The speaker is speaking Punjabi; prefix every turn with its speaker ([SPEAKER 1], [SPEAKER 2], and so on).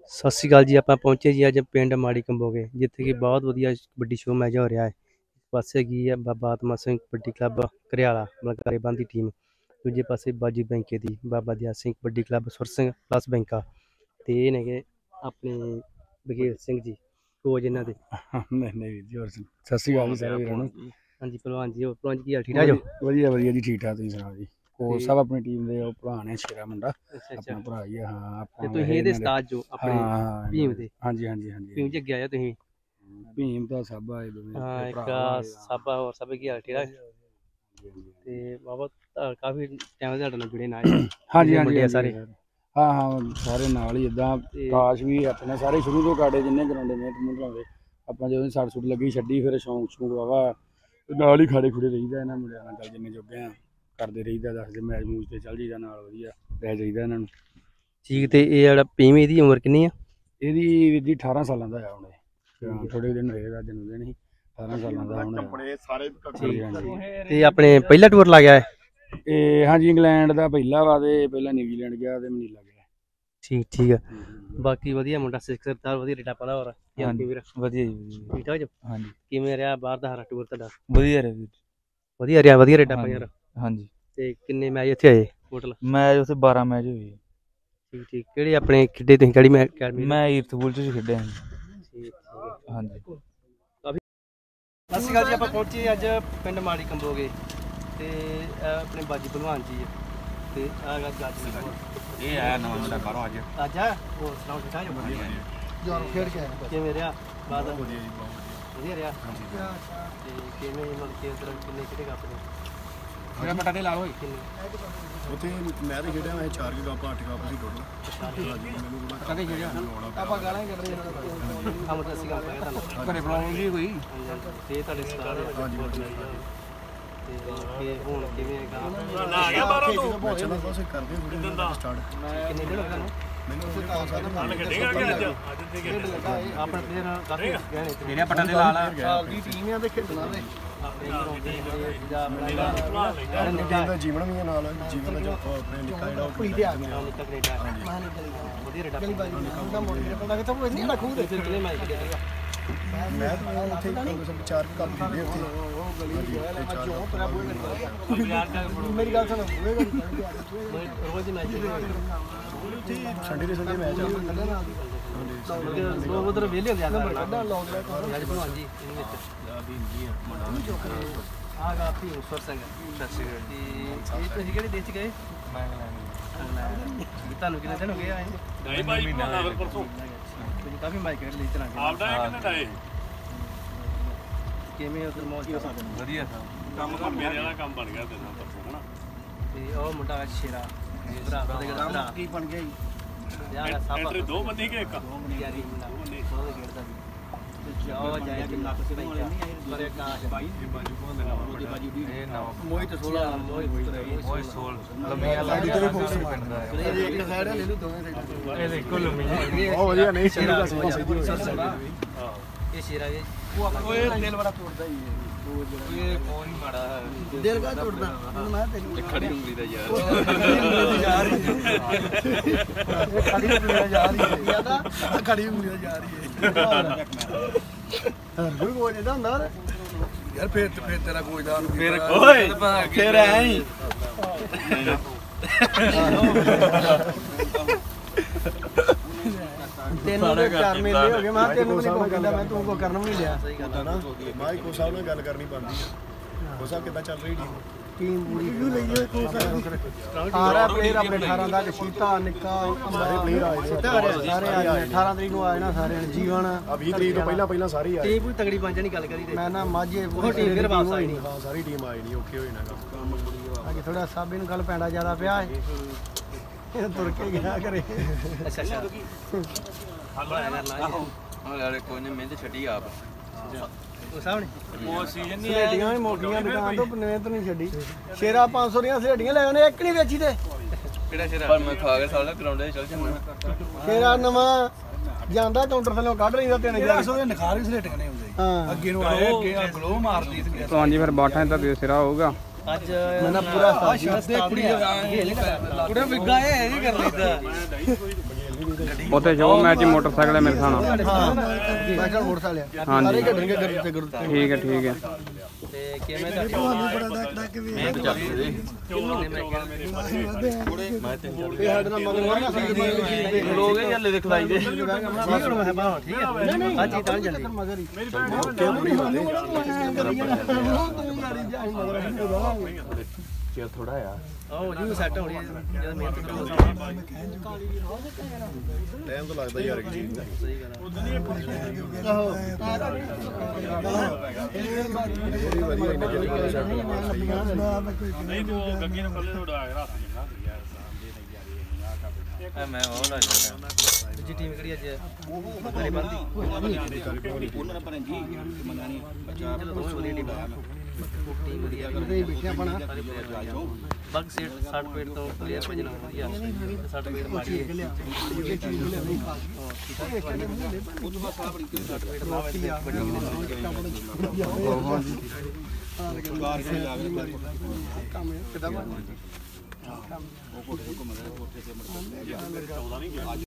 [SPEAKER 1] ਸਤਿ ਸ਼੍ਰੀ ਅਕਾਲ ਜੀ। ਆਪਾਂ ਪਹੁੰਚੇ ਜੀ ਅੱਜ ਪਿੰਡ ਮਾੜੀ ਕੰਬੋਗੇ, ਜਿੱਥੇ ਕਿ ਬਹੁਤ ਵਧੀਆ ਕਬੱਡੀ ਸ਼ੋਅ ਮੈਚ ਹੋ ਰਿਹਾ ਹੈ। ਇੱਕ ਪਾਸੇ ਕੀ ਹੈ ਬਾਬਾ ਆਤਮਾ ਸਿੰਘ ਕਬੱਡੀ ਕਲੱਬ ਘਰਿਆਲਾ ਮਲਕਾਰੇਬੰਦ ਦੀ ਟੀਮ, ਦੂਜੇ ਪਾਸੇ ਬਾਜੀ ਬੈਂਕੇ ਦੀ ਬਾਬਾ ਦਿਆਲ ਸਿੰਘ ਕਬੱਡੀ ਕਲੱਬ ਸੁਰ ਸਿੰਘ ਪਲੱਸ ਬੈਂਕਾ, ਤੇ ਇਹ ਨੇਗੇ ਆਪਣੇ ਬਘੇਲ ਸਿੰਘ ਜੀ ਕੋਚ ਇਹਨਾਂ ਦੇ।
[SPEAKER 2] ਨਹੀਂ ਵੀਰ ਜੀ, ਹੋਰ ਸਤਿ ਸ਼੍ਰੀ ਅਕਾਲ ਜੀ ਸਾਰੇ ਵੀਰਾਂ ਨੂੰ।
[SPEAKER 1] ਹਾਂਜੀ ਪਹਿਲਵਾਨ ਜੀ, ਹੋਰ ਪਹਿਲਵਾਨ ਜੀ ਕੀ ਹਾਲ ਠੀਕ ਠਾਕ ਜੋ?
[SPEAKER 2] ਵਧੀਆ ਵਧੀਆ ਜੀ, ਠੀਕ ਠਾਕ। ਤੁਸੀਂ ਸੁਣਾਓ ਜੀ? ਕੋਚ ਸਾਹਿਬ ਆਪਣੀ ਟੀਮ ਦੇ ਉਹ ਭਰਾ ਨੇ, ਸ਼ੇਰਾ ਮੁੰਡਾ ਆਪਣਾ ਭਰਾ ਹੀ ਆ। ਹਾਂ
[SPEAKER 1] ਤੇ ਤੁਸੀਂ ਇਹਦੇ ਉਸਤਾਦ ਜੋ ਆਪਣੇ ਭੀਮ ਦੇ?
[SPEAKER 2] ਹਾਂਜੀ ਹਾਂਜੀ ਹਾਂਜੀ,
[SPEAKER 1] ਭੀਮ ਜੀ ਅੱਗੇ ਆਇਆ ਤੁਸੀਂ?
[SPEAKER 2] ਭੀਮ ਦਾ ਸਾਬਾ ਹੈ ਦੋਵੇਂ।
[SPEAKER 1] ਹਾਂ ਇੱਕ ਸਾਬਾ, ਹੋਰ ਸਭ ਕੀ ਹਾਲ ਠੀਕ ਠਾਕ? ਤੇ ਬਾਬਾ ਕਾਫੀ ਟਾਈਮ ਤੁਹਾਡੇ ਨਾਲ ਜੁੜੇ ਨਾ?
[SPEAKER 2] ਹਾਂਜੀ ਹਾਂਜੀ ਸਾਰੇ, ਹਾਂ ਹਾਂ ਸਾਰੇ ਨਾਲ ਹੀ। ਇੱਦਾਂ ਕਾਸ਼ ਵੀ ਆਪਣੇ ਸਾਰੇ ਸ਼ੁਰੂ ਤੋਂ ਕਾੜੇ ਜਿੰਨੇ ਗਰਾਉਂਡੇ ਮਿਹਨਤ ਮੁੰਡ ਲਾਉਂਦੇ ਆਪਾਂ, ਜਦੋਂ ਸੱਟ ਸੁੱਟ ਲੱਗੀ ਛੱਡੀ ਫਿਰ ਸ਼ੌਂਕ ਸ਼ੌਂਕ ਵਾਵਾ ਨਾਲ ਹੀ ਖਾੜੇ ਖੁੜੇ ਰਹੀਦਾ ਇਹਨਾਂ ਮੁੰਡਿਆਂ ਨਾਲ। ਚੱਲ ਜਿੰਨੇ ਜੋਗੇ ਆ ਕਰਦੇ ਰਹੀਦਾ, ਦੱਸਦੇ ਮੈਚ ਮੂਚ ਤੇ ਚੱਲ ਜਾਈਦਾ ਨਾਲ, ਵਧੀਆ ਰਹਿ ਜਾਈਦਾ ਇਹਨਾਂ ਨੂੰ।
[SPEAKER 1] ਠੀਕ। ਤੇ ਇਹ ਜਿਹੜਾ ਭੀਮ ਇਹਦੀ ਉਮਰ ਕਿੰਨੀ ਆ?
[SPEAKER 2] ਇਹਦੀ ਵੀਰ ਜੀ 18 ਸਾਲਾਂ ਦਾ ਆ ਹੁਣੇ, ਥੋੜੇ ਦਿਨ ਹੋਏਗਾ ਜਨਮ ਦਿਨ ਹੀ, 18 ਸਾਲਾਂ ਦਾ ਹੁਣ।
[SPEAKER 1] ਤੇ ਆਪਣੇ ਪਹਿਲਾ ਟੂਰ ਲਾ ਗਿਆ ਹੈ
[SPEAKER 2] ਇਹ? ਹਾਂਜੀ ਇੰਗਲੈਂਡ ਦਾ ਪਹਿਲਾ ਵਾ, ਤੇ ਪਹਿਲਾਂ ਨਿਊਜ਼ੀਲੈਂਡ ਗਿਆ ਤੇ ਮਨੀਲਾ ਗਿਆ।
[SPEAKER 1] ਠੀਕ ਠੀਕ ਆ। ਬਾਕੀ ਵਧੀਆ ਮੁੰਡਾ, ਸਿੱਖਦਾਰ ਵਧੀਆ ਰੇਟਾ ਪਾਦਾ। ਹੋਰ
[SPEAKER 2] ਵਧੀਆ ਜੀ,
[SPEAKER 1] ਠੀਕ ਠਾਕ ਜੋ?
[SPEAKER 2] ਹਾਂਜੀ।
[SPEAKER 1] ਕਿਵੇਂ ਰਿਹਾ ਬਾਹਰ ਦਾ ਹਰਾ ਟੂਰ ਤੁਹਾਡਾ?
[SPEAKER 2] ਵਧੀਆ ਰਿਹਾ ਵੀਰ,
[SPEAKER 1] ਵਧੀਆ ਰਿਹਾ, ਵਧੀਆ ਰੇਟਾ ਪਾ ਯਾਰ।
[SPEAKER 2] ਹਾਂਜੀ।
[SPEAKER 1] ਤੇ ਕਿੰਨੇ ਮੈਚ ਇੱਥੇ ਆਏ ਟੋਟਲ?
[SPEAKER 2] ਮੈਚ ਉੱਥੇ 12 ਮੈਚ ਹੋਏ।
[SPEAKER 1] ਠੀਕ ਠੀਕ। ਕਿਹੜੇ ਆਪਣੇ ਖੇਡੇ ਤੁਸੀਂ? ਕਿਹੜੀ ਮੈਚ ਅਕੈਡਮੀ?
[SPEAKER 2] ਮੈਂ ਈਰਥਪੂਲ ਚ ਖੇਡਿਆ ਜੀ।
[SPEAKER 1] ਠੀਕ
[SPEAKER 2] ਹਾਂਜੀ।
[SPEAKER 1] ਸਤਿ ਸ਼੍ਰੀ ਅਕਾਲ ਜੀ। ਆਪਾਂ ਪਹੁੰਚੇ ਅੱਜ ਪਿੰਡ ਮਾੜੀ ਕੰਬੋਗੇ, ਤੇ ਆਪਣੇ ਬਾਜੀ ਭਲਵਾਨ ਜੀ ਆ, ਤੇ ਆਗਾ ਜੱਜ
[SPEAKER 2] ਇਹ ਆਇਆ ਨਵਾਂ ਮੁੰਡਾ ਬਾਹਰੋਂ ਅੱਜ।
[SPEAKER 1] ਅੱਜ ਆ। ਹੋਰ ਸੁਣਾਓ ਠੀਕ ਠਾਕ ਜੀ? ਯਾਰ ਖੇਡ ਕੇ ਆਇਆ ਕਿਵੇਂ ਰਿਹਾ ਬਾਅਦ? ਵਧੀਆ ਜੀ, ਬਹੁਤ ਵਧੀਆ ਰਿਹਾ। ਤੇ ਕਿਵੇਂ ਮਤਲਬ ਕਿ ਉਧਰ ਕਿੰਨੇ ਕਿਹੜੇ ਕੱਪ ਨੇ?
[SPEAKER 2] ਮੇਰਾ ਮਟਾ ਤੇ ਲਾ ਹੋਈ
[SPEAKER 3] ਉੱਥੇ ਮੈਂ ਤਾਂ ਖੇਡਿਆ, ਮੈਂ 4 ਕੱਪ 8 ਕੱਪ ਸੀ ਟੋਟਲ।
[SPEAKER 2] ਕਦੇ ਖੇਡਿਆ
[SPEAKER 1] ਆਪਾਂ ਗਾਲਾਂ ਹੀ ਕੱਢਦੇ ਹਾਂ। ਕੰਮ ਤਾਂ ਅਸੀਂ ਗੱਲ ਕਰਾਂਗੇ ਤੁਹਾਨੂੰ।
[SPEAKER 2] ਘਰੇ ਪ੍ਰੋਬਲਮ ਨਹੀਂ ਕੋਈ?
[SPEAKER 1] ਤੇ ਤੁਹਾਡੇ ਸਟਾਰ
[SPEAKER 3] ਹਾਂਜੀ
[SPEAKER 1] ਤੇ ਹੁਣ ਕਿਵੇਂ ਹੈਗਾ?
[SPEAKER 3] ਆ ਗਿਆ 12 ਤੋਂ ਬੱਚਾ ਨਾ ਬਸ ਕਰਦੇ ਥੋੜੀ ਸਟਾਰਟ।
[SPEAKER 1] ਕਿੰਨੇ ਦਿਨ ਹੋ ਗਏ ਤੁਹਾਨੂੰ?
[SPEAKER 3] ਮੈਨੂੰ ਉਸੇ ਤਾਂ ਸਾਡਾ
[SPEAKER 1] ਖੇਡੇਗਾ ਕਿ ਅੱਜ ਖੇਡ ਲੱਗਾ ਆਪਣੇ ਪਲੇਅਰ ਕਾਫੀ ਗਹਿਣੇ ਤੇ
[SPEAKER 2] ਜਿਹੜਾ ਪਟਾ ਤੇ ਲਾ ਲਾ
[SPEAKER 1] ਸਾਲ ਦੀ ਟੀਮ ਆ ਤੇ ਖੇਡਣਾ ਤੇ ਆਪਣੇ ਪੰਜਾਬ
[SPEAKER 3] ਟੀਮ ਦਾ ਜੀਵਨ ਵੀ ਨਾਲ ਜੀਵਨ ਦਾ ਜੋ ਆਪਣੇ ਨਿੱਕਾ ਜਿਹੜਾ
[SPEAKER 1] ਨਿੱਕਾ ਕੈਨੇਡਾ ਵਧੀਆ ਰੇਟਾ ਮੁੰਡਾ ਮੋੜ ਕੇ ਪਤਾ ਕਿੱਥੋਂ ਕੋਈ ਨਹੀਂ ਰੱਖੂ ਤੇ ਕਿੰਨੇ ਮੈਚ ਖੇਡੇਗਾ?
[SPEAKER 3] ਮੈਂ ਤਾਂ ਉੱਥੇ 4 ਕੱਪ ਖੇਡੇ ਉੱਥੇ।
[SPEAKER 1] ਉਹ ਗਲੀ ਹੈ ਨਾ ਜੋ ਤੇਰਾ ਬੋਲ ਮੇਰੀ ਗੱਲ ਸੁਣ, ਰੋਜ਼ ਮੈਚ
[SPEAKER 3] ਸੰਡੇ ਦੇ ਸੰਡੇ ਮੈਚ ਆ
[SPEAKER 1] ਲੋਕ ਉਧਰ ਵਿਹਲੇ ਹੁੰਦੇ ਆ ਨੰਬਰ ਕੱਢਣ ਲੋਕ ਅੱਜ ਭਲਵਾਨ ਜੀ ਇਹਦੇ ਵਿੱਚ ਆਗਾ ਭੀਮ ਸੁਰ ਸਿੰਘ। ਇਹ ਤੁਸੀਂ ਕਿਹੜੇ ਦੇਸ਼ ਚ ਗਏ?
[SPEAKER 2] ਮੈਂ
[SPEAKER 1] ਤੁਹਾਨੂੰ ਕਿੰਨੇ ਦਿਨ ਹੋ ਗਏ ਆਏ?
[SPEAKER 4] ਨਹੀਂ ਭਾਈ ਮਹੀਨਾ ਪਰਸੋਂ
[SPEAKER 1] ਤੁਸੀਂ ਕਾਫੀ ਮੈਚ ਖੇਡ ਲਈ ਤਰ੍ਹਾਂ
[SPEAKER 4] ਆਪਦਾ ਇਹ ਕਿੰਨੇ ਡਾਏ
[SPEAKER 1] ਕਿਵੇਂ ਉਧਰ ਮੌਜ?
[SPEAKER 2] ਵਧੀਆ
[SPEAKER 4] ਕੰਮ ਕਰ ਮੇਰੇ ਵਾਲਾ ਕੰਮ ਬਣ ਗਿਆ ਤੇਰਾ ਪਰਸੋਂ ਹਨਾ।
[SPEAKER 1] ਤੇ ਉਹ ਮੁੰਡਾ ਹੈ ਸ਼ੇਰਾ ਭਰਾ ਉਹਦੇ ਕੋਲ ਕੀ ਬਣ ਗਿਆ ਜੀ? ਯਾਰ ਸਾਬਾ
[SPEAKER 4] ਐਂਟਰੀ 2 ਬੰਦੀ ਕਿ ਇੱਕ?
[SPEAKER 1] ਯਾਰੀ ਮੁੰਡਾ ਬਹੁਤ ਖੇਡਦਾ ਸੀ। ਜਾਓ ਜਾਇਆ ਕਿ ਲੱਖ ਸੇ ਪਰ ਇੱਕ ਬਾਈ ਬਾਜੂ ਕੋਲ ਦੇਣਾ ਉਹਦੀ ਬਾਜੂ ਦੀ ਇਹ ਨਾ ਮੋਹਿਤ 16 ਮੋਹਿਤ 16 ਲੰਮੀਆਂ ਲਾੜੀ ਤੇ ਫੋਕਸ ਪਿੰਡ ਦਾ ਹੈ। ਇਹ ਇੱਕ ਸਾਈਡ ਲੈ ਲੂ ਦੋਵੇਂ ਸਾਈਡ। ਇਹ ਦੇਖੋ ਲੰਮੀ
[SPEAKER 3] ਬਹੁਤ ਵਧੀਆ। ਨਹੀਂ ਸ਼ੇਰਾ ਦਾ ਸਿੱਧਾ
[SPEAKER 1] ਇਹ ਸ਼ੇਰਾ ਜੀ
[SPEAKER 3] ਓਏ ਦਿਲ ਬੜਾ ਤੋੜਦਾ ਹੀ
[SPEAKER 1] ਇਹ ਕੌਣ ਮਾੜਾ
[SPEAKER 3] ਦਿਲ ਕਾ ਤੋੜਦਾ ਮੈਂ ਤੇਰੀ
[SPEAKER 4] ਖੜੀ ਉਂਗਲੀ ਦਾ ਯਾਰ
[SPEAKER 3] ਖੜੀ ਉਂਗਲੀ ਦਾ ਜਾ ਰਹੀ ਹੈ ਯਾਦਾ ਖੜੀ ਉਂਗਲੀ ਦਾ ਜਾ ਰਹੀ ਹੈ। ਹਰ ਕੋਈ ਜਾਂਦਾ ਹੁੰਦਾ ਯਾਰ। ਫੇਰ ਤੇਰਾ ਕੋਈ ਦਾ
[SPEAKER 4] ਫਿਰ ਓਏ
[SPEAKER 3] ਫੇਰ ਐ ਹੀ
[SPEAKER 1] ਤੈਨੂੰ 4 ਮਹੀਨੇ ਹੋ ਗਏ। ਮੈਂ ਤੈਨੂੰ ਨਹੀਂ ਕੋਈ ਕਹਿੰਦਾ, ਮੈਂ ਤੂੰ ਕੋ ਕਰਨ ਵੀ ਨਹੀਂ ਲਿਆ। ਸਹੀ ਗੱਲ
[SPEAKER 3] ਨਾ ਮਾਈ ਕੋ ਸਾਹਿਬ ਨਾਲ ਗੱਲ ਕਰਨੀ ਪੈਂਦੀ ਹੈ। ਕੋ ਸਾਹਿਬ ਕਿੱਦਾਂ ਚੱਲ ਰਹੀ
[SPEAKER 1] ਟੀਮ ਪੂਰੀ
[SPEAKER 3] ਲਈਏ ਕੋ ਸਾਹਿਬ
[SPEAKER 1] ਸਾਰਾ ਪਲੇਅਰ ਆਪਣੇ 18 ਦਾ ਸ਼ੀਤਾ ਨਿੱਕਾ
[SPEAKER 3] ਸਾਰੇ ਪਲੇਅਰ ਆਏ
[SPEAKER 1] ਸਾਰੇ ਆਏ 18 ਤਰੀਕ ਨੂੰ ਆਏ ਨਾ ਸਾਰੇ ਜੀਵਨ
[SPEAKER 3] ਆ 20 ਤਰੀਕ ਤੋਂ ਪਹਿਲਾਂ ਸਾਰੇ ਆਏ।
[SPEAKER 1] ਟੀਮ ਕੋਈ ਤਗੜੀ ਬਣ ਜਾਣੀ ਗੱਲ ਕਰੀ ਤੇ ਮੈਂ ਨਾ ਮਾਝੇ ਉਹ ਟੀਮ ਫਿਰ ਵਾਪਸ ਆਈ ਨਹੀਂ।
[SPEAKER 3] ਹਾਂ ਸਾਰੀ ਟੀਮ ਆਈ ਨਹੀਂ, ਔਖੇ ਹੋਏ ਨਾ ਕੰਮ।
[SPEAKER 1] ਅੱਜ ਥੋੜਾ ਸਾਬੇ ਨੂੰ ਗੱਲ ਪੈਂਦਾ ਜ਼ਿਆਦਾ ਪਿਆ ਹੈ, ਤੁਰ ਕੇ ਗਿਆ ਕਰੇ। ਅੱਛਾ ਅੱਛਾ
[SPEAKER 2] ਹਾਂ ਯਾਰ ਕੋਈ ਨਹੀਂ, ਮਿਹਨਤ ਛੱਡੀ ਆਪ
[SPEAKER 1] ਉਹ ਸਾਹਮਣੇ
[SPEAKER 2] ਉਹ ਸੀਜ਼ਨ ਨਹੀਂ
[SPEAKER 1] ਸਲੇਡੀਆਂ ਵੀ ਮੋਟੀਆਂ ਦੁਕਾਨ ਤੋਂ ਮਿਹਨਤ ਨਹੀਂ ਛੱਡੀ। ਸ਼ੇਰਾ 500 ਦੀਆਂ ਸਲੇਡੀਆਂ ਲੈ ਆਉਣੇ, ਇੱਕ ਨਹੀਂ ਵੇਚੀ ਤੇ
[SPEAKER 2] ਕਿਹੜਾ ਸ਼ੇਰਾ? ਪਰ ਮੈਂ ਖਾ ਕੇ ਸਾਲਾ ਗਰਾਊਂਡੇ ਚੱਲ ਜਾਂਦਾ।
[SPEAKER 1] ਸ਼ੇਰਾ ਨਵਾਂ ਜਾਂਦਾ ਕਾਊਂਟਰ ਥੱਲੇ ਕੱਢ ਲਈਦਾ 3000
[SPEAKER 3] ਦੇ ਨਖਾਰ ਵੀ ਸਲੇਟ ਕਨੇ ਹੁੰਦੇ
[SPEAKER 1] ਹਾਂ।
[SPEAKER 3] ਅੱਗੇ ਨੂੰ ਆਏ ਅੱਗੇ ਗਲੋ ਮਾਰਦੀ ਸੀ।
[SPEAKER 2] ਹਾਂਜੀ ਫਿਰ ਬਾਠਾਂ ਦਾ ਸਿਰਾ ਹੋਊਗਾ
[SPEAKER 1] ਅੱਜ ਮੈਂ ਨਾ ਪੂਰਾ ਸਾਥ
[SPEAKER 3] ਦੇ ਕੁੜੀ
[SPEAKER 1] ਕੁੜੀ ਵਿਗਾ ਇਹ ਨਹੀਂ ਕਰ ਲਈਦਾ।
[SPEAKER 5] ਉੱਥੇ ਸ਼ੋ ਮੈਚ ਮੋਟਰਸਾਈਕਲ ਹੈ ਮੇਰੇ ਹਿਸਾਬ ਨਾਲ।
[SPEAKER 3] ਹਾਂ ਮੈਂ ਕਿਹਾ ਮੋਟਰਸਾਈਕਲ ਆ ਸਾਰੇ ਖੇਡਣਗੇ ਗਰੁੱਪ ਤੇ ਗਰੁੱਪ
[SPEAKER 5] ਠੀਕ ਹੈ ਠੀਕ ਹੈ।
[SPEAKER 1] ਤੇ ਕਿਵੇਂ ਦਾ
[SPEAKER 3] ਇਹ ਸਾਡੇ ਨਾਲ ਮਗਰ ਨਾ ਸਾਡੇ
[SPEAKER 1] ਲੋਗੇ ਹੱਲੇ ਦੇ ਖਲਾਈ ਦੇ
[SPEAKER 3] ਠੀਕ ਹੈ ਆ ਚੀਜ਼ ਤਾਂ ਚੱਲੀ ਮਗਰ ਹੀ ਕਿ ਬੜੀ
[SPEAKER 5] ਚਲ ਥੋੜਾ ਆ
[SPEAKER 1] ਆਹ ਜੀ ਸੈੱਟ ਹੋਣੀ ਜਦ ਮਿਹਨਤ ਕਰੋ
[SPEAKER 3] ਟਾਈਮ ਤਾਂ ਲੱਗਦਾ ਯਾਰ ਕੀ ਚੀਜ਼
[SPEAKER 1] ਸਹੀ ਗੱਲ
[SPEAKER 4] ਨਹੀਂ ਤੂੰ ਗੱਗੀ ਨੂੰ ਕੱਲੇ ਉਡਾ ਕੇ ਰੱਖ ਦਿੰਦਾ ਯਾਰ ਸਾਹਮਣੇ
[SPEAKER 1] ਮੈਂ ਉਹ ਲਾ ਜੀ ਟੀਮ ਕਿਹੜੀ ਅੱਜ ਗਰੇ ਬੰਦੀ ਉਹਨਾਂ ਨੇ ਪਰ ਜੀ ਮੰਗਾਣੀ ਬੱਚਾ ਦੋਵੇਂ ਵਧੀਆ ਟੀਮ ਟੀਮ ਵਧੀਆ ਕਰਦੇ ਬੈਠੇ ਆਪਣਾ ਬਗ ਸੇਟ 60 ਪੇਟ ਤੋਂ ਪਲੇਅਰ ਭੇਜਣਾ ਵਧੀਆ 60 ਪੇਟ ਮਾਰੀ ਉਹ ਤੋਂ ਸਾਰਾ ਬੜੀ 60 ਪੇਟ ਮਾਰੀ ਕੰਮ ਕਿਦਾਂ ਉਹ ਕੋਠੇ ਤੇ ਘੁੰਮਦਾ ਕੋਠੇ ਤੇ